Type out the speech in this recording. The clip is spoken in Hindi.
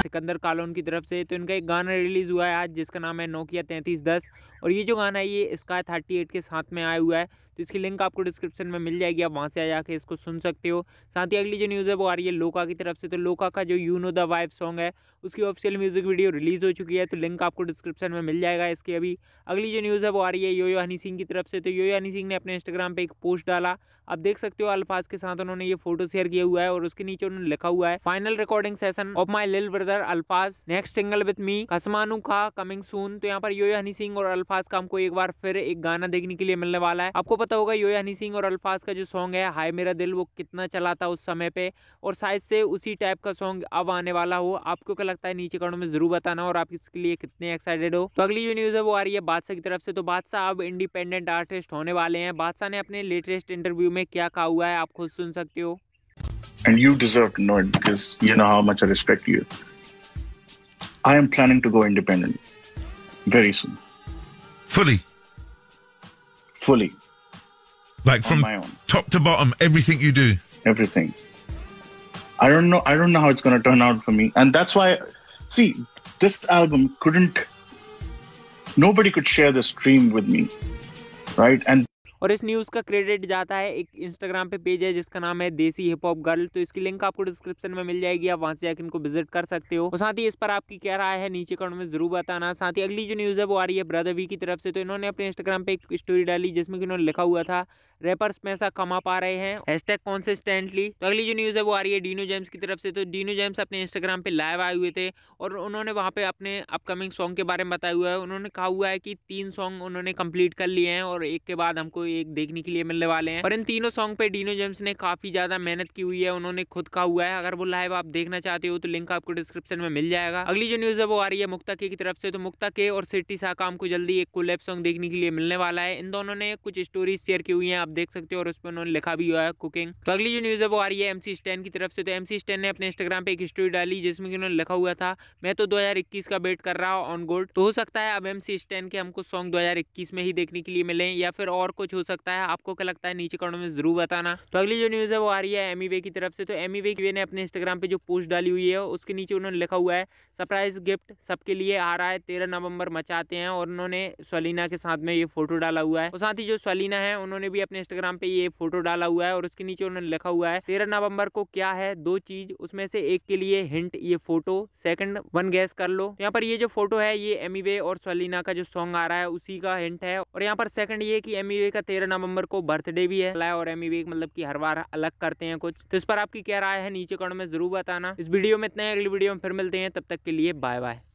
सिकंदर कालोन की तरफ से। तो इनका एक गाना रिलीज हुआ है आज जिसका नाम है नोकिया 3310 और ये जो गाना है ये स्काई 38 के साथ में आया हुआ है। तो इसकी लिंक आपको डिस्क्रिप्शन में मिल जाएगी, आप वहाँ से जाके इसको सुन सकते हो। साथ ही अगली जो न्यूज़ है वो आ रही है लोका की तरफ से। तो लोका का जो you know the vibe song है उसकी ऑफिशियल म्यूजिक वीडियो रिलीज हो चुकी है, तो लिंक आपको डिस्क्रिप्शन में मिल जाएगा इसकी। अभी अगली जो न्यूज़ है वो आ रही है यो हनी सिंह की तरफ से। तो यो हनी सिंह ने अपने इंस्टाग्राम पे एक पोस्ट डाला, आप देख सकते हो अल्फाज के साथ उन्होंने ये फोटो शेयर किया हुआ है और उसके नीचे उन्होंने लिखा हुआ है final recording session of my little brother Alfaaz next single with me खसमानू खा कमिंग सून। तो यहाँ पर यो हनी सिंह और अल्फाज का हमको एक बार फिर एक गाना देखने के लिए मिलने वाला है। आपको पता होगा यो हनी सिंह और अल्फाज का जो सॉन्ग है हाय मेरा दिल वो कितना चला था उस समय पे, और शायद से उसी टाइप का सॉन्ग अब आने वाला हो। आपको क्या लगता है नीचे कमेंट में जरूर बताना और आप इसके लिए कितने एक्साइटेड हो। तो अगली जो न्यूज़ है वो आ रही है बादशाह की तरफ से। तो बादशाह अब इंडिपेंडेंट आर्टिस्ट होने वाले हैं। बादशाह ने अपने लेटेस्ट इंटरव्यू में क्या कहा हुआ है आप खुद सुन सकते हो। And you deserve to know it because you know how much I respect you. I am planning to go independent very soon. Fully? Like from my own. top to bottom, everything you do? Everything. I don't know how it's going to turn out for me. And that's why, see, this album nobody could share this dream with me, right? And और इस न्यूज़ का क्रेडिट जाता है एक इंस्टाग्राम पे पेज है जिसका नाम है देसी हिप हॉप गर्ल। तो इसकी लिंक आपको डिस्क्रिप्शन में मिल जाएगी, आप वहां से जाकर इनको विजिट कर सकते हो। और साथ ही इस पर आपकी क्या राय है नीचे कमेंट में जरूर बताना। साथ ही अगली जो न्यूज़ है वो आ रही है ब्रदर वी की तरफ से। तो इन्होंने अपने इंस्टाग्राम पे एक स्टोरी डाली जिसमें कि इन्होंने लिखा हुआ था रैपर्स पैसा कमा पा रहे हैं #consistently। तो अगली जो न्यूज़ है वो आ रही है डीनो जेम्स की तरफ से। तो डीनो जेम्स अपने इंस्टाग्राम पे लाइव आए हुए थे और उन्होंने वहाँ पे अपने अपकमिंग सॉन्ग के बारे में बताया हुआ है। उन्होंने कहा हुआ है कि 3 सॉन्ग उन्होंने कंप्लीट कर लिए हैं और एक के बाद हमको एक देखने के लिए मिलने वाले हैं। और इन तीनों सॉन्ग पे डीनो जेम्स ने काफी ज्यादा मेहनत की हुई है, उन्होंने खुद कहा हुआ है। अगर वो लाइव आप देखना चाहते हो तो लिंक आपको डिस्क्रिप्शन में मिल जाएगा। अगली जो न्यूज़ है वो आ रही है मुक्ता के की तरफ से। तो मुक्ता के और सिटी साका हमको जल्दी एक कोलैब सॉन्ग देखने के लिए मिलने वाला है। इन दोनों ने कुछ स्टोरीज शेयर की हुई है, आप देख सकते हो, और उस पर उन्होंने लिखा भी हुआ है कुकिंग। तो अगली जो न्यूज़ है वो आ रही है एमसी स्टैन की तरफ से। तो एमसी स्टैन ने अपने इंस्टाग्राम पे एक स्टोरी डाली जिसमें उन्होंने लिखा हुआ था मैं तो 2021 का वेट कर रहा हूँ ऑन गोल्ड। तो हो सकता है अब एमसी स्टैन के हमको सॉन्ग 2021 में ही देखने के लिए मिले या फिर और कुछ हो सकता है। आपको क्या लगता है नीचे कमेंट में जरूर बताना। तो अगली जो न्यूज़ है वो आ रही है एमीवे की तरफ से। तो एमीवे ने अपने इंस्टाग्राम पे जो पोस्ट डाली हुई है उसके नीचे उन्होंने लिखा हुआ है सरप्राइज गिफ्ट सबके लिए आ रहा है 13 नवंबर मचाते हैं, और उन्होंने स्वलीना के साथ में ये फोटो डाला हुआ है। और साथ ही जो स्वलीना है उन्होंने भी अपने इंस्टाग्राम पे ये फोटो डाला हुआ है और उसके नीचे उन्होंने लिखा हुआ है 13 नवंबर को क्या है 2 चीज, उसमें से एक के लिए हिंट ये फोटो, सेकंड 1 गैस कर लो। यहाँ पर ये जो फोटो है ये एमीवे और स्वलीना का जो सॉन्ग आ रहा है उसी का हिंट है। और यहाँ पर सेकंड ये कि एमीवे का 13 नवंबर को बर्थडे भी है और एमीवे मतलब कि हर बार अलग करते हैं कुछ। तो इस पर आपकी क्या राय है नीचे कमेंट में जरूर बताना। इस वीडियो में इतना है, अगली वीडियो में फिर मिलते हैं, तब तक के लिए बाय बाय।